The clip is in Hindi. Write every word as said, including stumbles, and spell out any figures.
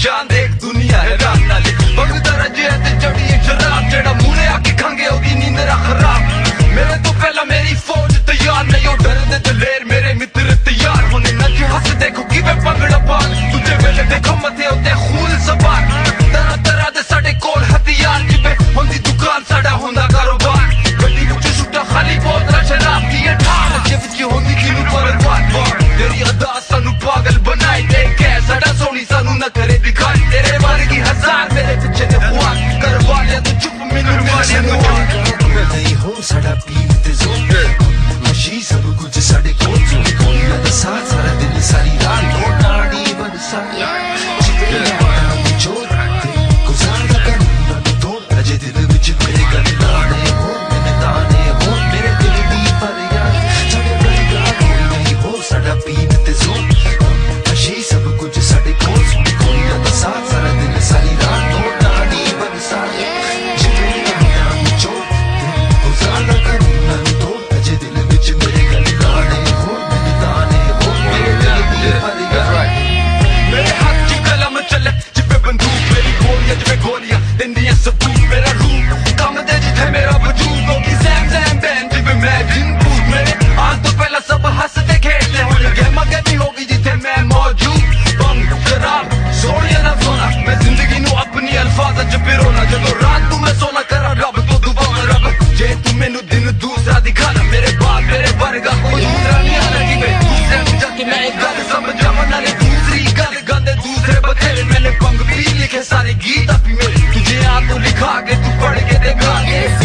जान देख दुनिया है राम नाले वक्त रजे ते चढ़ी शराब जेड़ा मुड़े आके खंगे होगी नींद रा खराब मेरे तो पहला मेरी फौज तैयार नहीं हो डर दे दलेर मेरे मित्र तैयार होने नच हंस देखो कि मैं पगड़ा पार तुझे वेले देखो मथे होते खून सवार तरह तरह दे साडे कोल हथियार जिबे होंदी दुकान साडा होंदा कारोबार गड्डी विच सुट्टा खाली बोतल शराब दी ठार जिब च होंदी किनु परवार तेरी अदा सानू पागल बनाई दे के साडा सोनी सानू न करे दिखाई तेरे वर्गी हजार मेरे पीछे ते हुआ कर वाले तू चुप मिनट वाले नहीं हो साडा पीन ते जोर मशी सब कुछ साडे कोल जोर कोलियां दा साथ सारा दिन सारी रात लोटाड़ी बरसा जिते लगा चोर गुजारदा करना तो अजे दिल विच मेरे गल लाने हो मैंने ताने हो मेरे दिल दी फरियाद साडे बरगा नहीं हो साडा पीन ते जोर मशी सब कुछ साडे कोल जोर कोलियां दा साथ सारा दिन सारी रात लोटाड़ी बरसा जिते लगा चोर गुजारदा करना तो अजे दिल विच मेरे गल लाने हो मैंने ताने हो मेरे दिल दी फरियाद मेरे हाथ की कलम चले जिबे बंदूक मेरी गोलियां जिबे गोलियां दिंदियां सबूत मेरा रूप कम दे जिथे मेरा वजूद होगी जैम जैम बैन जिबे मैं दिन भूत मेरे आज तो पहला सब हंसते खेलते होने गेम गमी होगी जिथे मैं मौजूद बम शराब सोनिया ना सोना मैं जिंदगी नू अपनी अल्फाज च पिरोना जदों रात तू मैं सोना करा रब तो दुआ रब जे तू मैनू दिन दूसरा दिखाना मेरे बाद मेरे वर्गा कोई दूसरा नहीं आना जिबे दूसरे में जाके मैं एक गल समझा नाले दूसरी गल गांदे दूसरे बथेरे मैंने पंग भी लिखे सारे गीत अपनी मेरे तुझे आ तो लिखा के तू पढ़ के देखा के